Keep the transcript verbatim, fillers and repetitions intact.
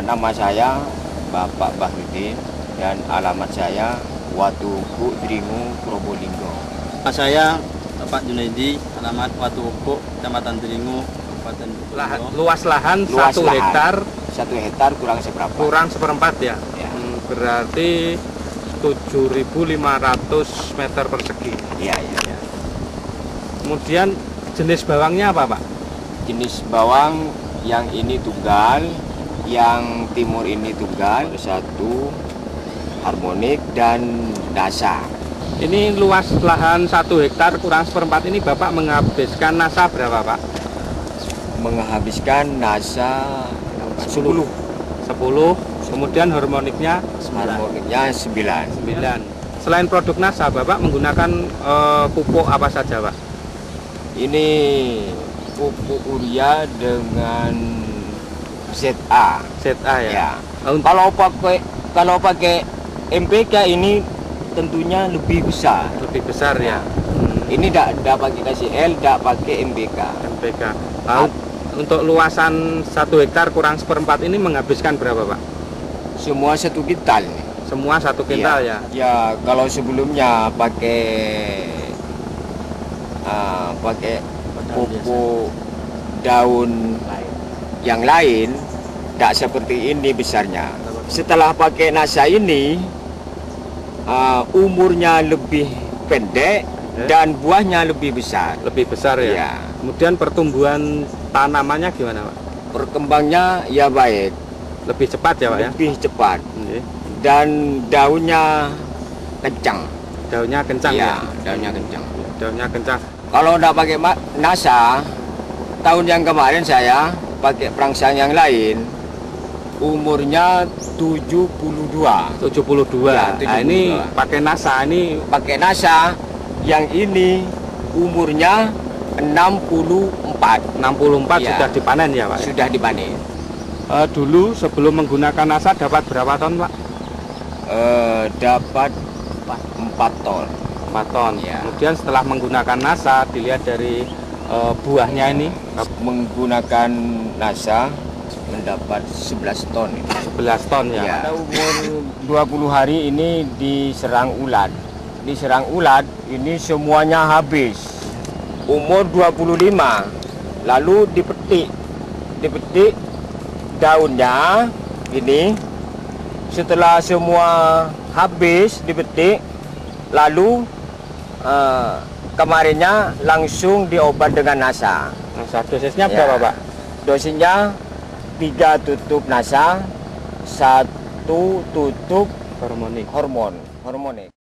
nama saya Bapak Bahrudin dan alamat saya Watuhuku, Dringu, Probolinggo. Nama saya Bapak Junaidi, alamat Watuhuku, Kecamatan Dringu, Kabupaten Lahan, Probolinggo. luas lahan Luas satu lahan. hektar Satu hektar kurang seberapa? kurang seperempat ya. Ya. Hmm, berarti tujuh ribu lima ratus meter persegi. Iya, iya. Ya. Kemudian jenis bawangnya apa, Pak? Jenis bawang yang ini tunggal, yang timur ini tunggal, satu harmonik dan dasa. Ini luas lahan satu hektar kurang seperempat ini Bapak menghabiskan nasa berapa, Pak? Menghabiskan nasa sepuluh. sepuluh. Kemudian harmoniknya Harmoniknya sembilan. sembilan. Selain produk nasa, Bapak menggunakan eh, pupuk apa saja, Pak? Ini pupuk urea dengan Z A. Z A ya. Ya. Untuk Kalau pakai kalau pakai M P K ini tentunya lebih besar. lebih besar ya. Hmm, Ini tidak tidak pakai K C L, tidak pakai M P K. M P K. Lalu, untuk luasan satu hektar kurang seperempat ini menghabiskan berapa, Pak? Semua satu kintal. nih. Semua satu kintal ya. Ya, kalau sebelumnya pakai ah, pakai pupuk daun yang lain, tidak seperti ini besarnya. Setelah pakai nasa ini, ah, umurnya lebih pendek Eh? dan buahnya lebih besar. Lebih besar ya. Ya. Kemudian pertumbuhan tanamannya gimana, Pak? Perkembangnya ya baik, Lebih cepat ya, Pak ya? lebih cepat Oke. dan daunnya kencang. Daunnya kencang ya. Ya, daunnya kencang. Daunnya kencang. Kalau tidak pakai ma- nasa, tahun yang kemarin saya pakai perangsang yang lain, umurnya tujuh puluh dua. tujuh puluh dua. Ya, Nah, ini tujuh puluh dua. pakai nasa ini Pakai nasa, yang ini umurnya enam puluh empat. enam puluh empat Ya. sudah dipanen ya, Pak? Sudah dipanen. Eh, dulu sebelum menggunakan nasa dapat berapa ton, Pak? Eh, dapat empat ton. empat ton. Ya. Kemudian setelah menggunakan nasa, dilihat dari eh, buahnya ini Menggunakan nasa mendapat sebelas ton. sebelas ton ya. Ya. Pada umur dua puluh hari ini diserang ulat. Diserang ulat ini semuanya habis. Umur dua puluh lima lalu dipetik. Dipetik daunnya ini. Setelah semua habis dipetik, lalu eh, kemarinnya langsung diobat dengan nasa. Nasa dosisnya Ya. berapa, Pak? Dosisnya tiga tutup nasa, satu tutup Harmonik. hormon, hormonik.